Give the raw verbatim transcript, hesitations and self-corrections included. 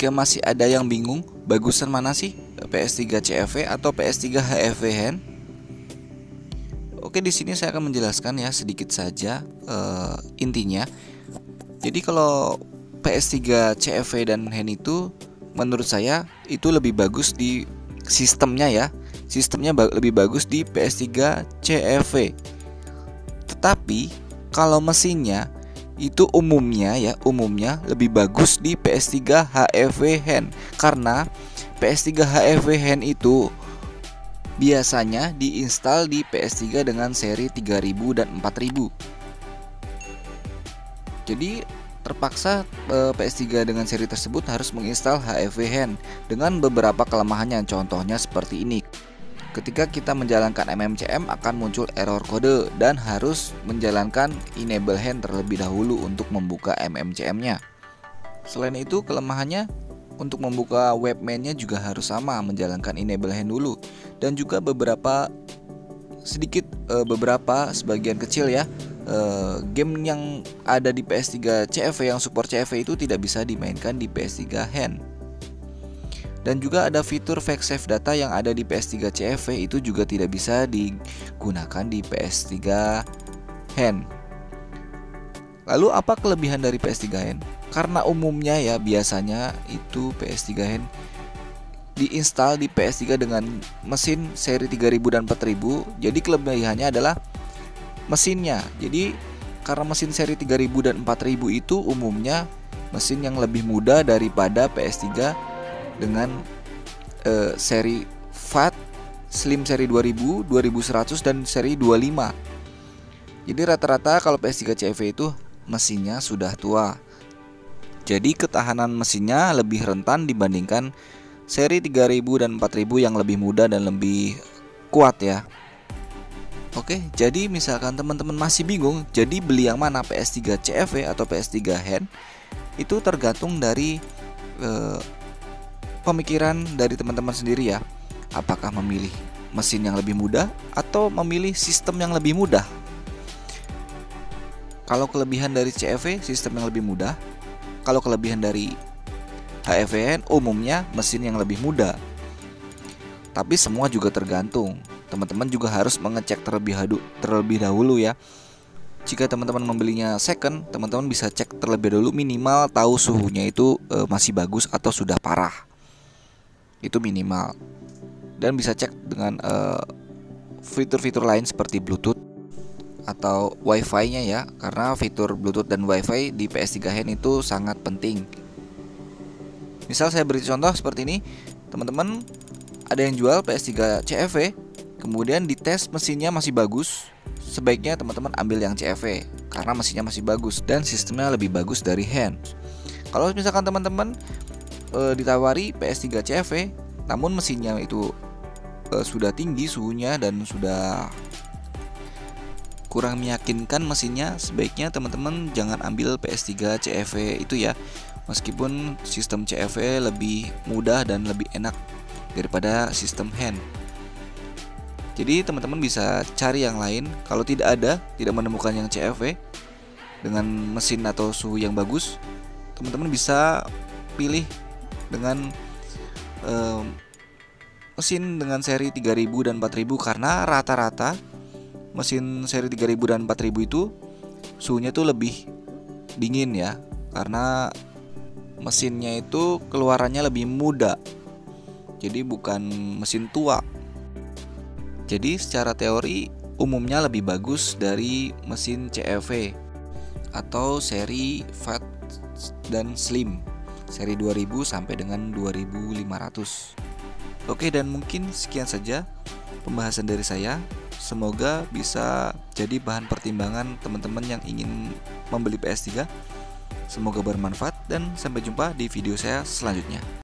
Jika masih ada yang bingung, bagusan mana sih, P S tiga C F V atau P S tiga H F V Hand? Oke, di sini saya akan menjelaskan ya sedikit saja uh, intinya. Jadi kalau P S tiga C F V dan Hand itu menurut saya itu lebih bagus di sistemnya ya. Sistemnya ba- lebih bagus di P S tiga C F V. Tetapi kalau mesinnya itu umumnya ya, umumnya lebih bagus di P S tiga H F V Hand. Karena P S tiga H F V Hand itu biasanya diinstal di P S tiga dengan seri tiga ribu dan empat ribu. Jadi terpaksa P S tiga dengan seri tersebut harus menginstal H F V Hand dengan beberapa kelemahannya. Contohnya seperti ini. Ketika kita menjalankan M M C M akan muncul error kode dan harus menjalankan enable hand terlebih dahulu untuk membuka M M C M-nya. Selain itu kelemahannya untuk membuka webman-nya juga harus sama, menjalankan enable hand dulu. Dan juga beberapa sedikit e, beberapa sebagian kecil ya e, game yang ada di P S tiga C F V yang support C F V itu tidak bisa dimainkan di P S tiga Hand. Dan juga ada fitur fake save data yang ada di P S tiga C F V itu juga tidak bisa digunakan di P S tiga Hand. Lalu apa kelebihan dari P S tiga Hand? Karena umumnya ya biasanya itu P S tiga Hand diinstal di P S tiga dengan mesin seri tiga ribu dan empat ribu. Jadi kelebihannya adalah mesinnya. Jadi karena mesin seri tiga ribu dan empat ribu itu umumnya mesin yang lebih mudah daripada P S tiga dengan uh, seri F A T, Slim seri dua ribu, dua ribu seratus dan seri dua puluh lima. Jadi rata-rata kalau P S tiga C F V itu mesinnya sudah tua. Jadi ketahanan mesinnya lebih rentan dibandingkan seri tiga ribu dan empat ribu yang lebih mudah dan lebih kuat ya. Oke, jadi misalkan teman-teman masih bingung, jadi beli yang mana, P S tiga C F V atau P S tiga Hand? Itu tergantung dari uh, pemikiran dari teman-teman sendiri ya. Apakah memilih mesin yang lebih mudah atau memilih sistem yang lebih mudah? Kalau kelebihan dari C F V, sistem yang lebih mudah. Kalau kelebihan dari H F V Hand, umumnya mesin yang lebih mudah. Tapi semua juga tergantung. Teman-teman juga harus mengecek terlebih, hadu, terlebih dahulu ya. Jika teman-teman membelinya second, teman-teman bisa cek terlebih dahulu, minimal tahu suhunya itu e, masih bagus atau sudah parah. Itu minimal. Dan bisa cek dengan uh, fitur-fitur lain seperti Bluetooth atau Wi-Fi-nya ya, karena fitur Bluetooth dan Wi-Fi di P S tiga Hand itu sangat penting. Misal saya beri contoh seperti ini, teman-teman ada yang jual P S tiga C F V, kemudian dites mesinnya masih bagus, sebaiknya teman-teman ambil yang C F V karena mesinnya masih bagus dan sistemnya lebih bagus dari Hand. Kalau misalkan teman-teman E, ditawari P S tiga C F V namun mesinnya itu e, sudah tinggi suhunya dan sudah kurang meyakinkan mesinnya, sebaiknya teman-teman jangan ambil P S tiga C F V itu ya. Meskipun sistem C F V lebih mudah dan lebih enak daripada sistem Hand. Jadi teman-teman bisa cari yang lain. Kalau tidak ada, tidak menemukan yang C F V dengan mesin atau suhu yang bagus, teman-teman bisa pilih dengan um, mesin dengan seri tiga ribu dan empat ribu, karena rata-rata mesin seri tiga ribu dan empat ribu itu suhunya tuh lebih dingin ya, karena mesinnya itu keluarannya lebih muda. Jadi bukan mesin tua. Jadi secara teori umumnya lebih bagus dari mesin C F V atau seri F A T dan Slim seri dua ribu sampai dengan dua ribu lima ratus. Oke, dan mungkin sekian saja pembahasan dari saya. Semoga bisa jadi bahan pertimbangan teman-teman yang ingin membeli P S tiga. Semoga bermanfaat dan sampai jumpa di video saya selanjutnya.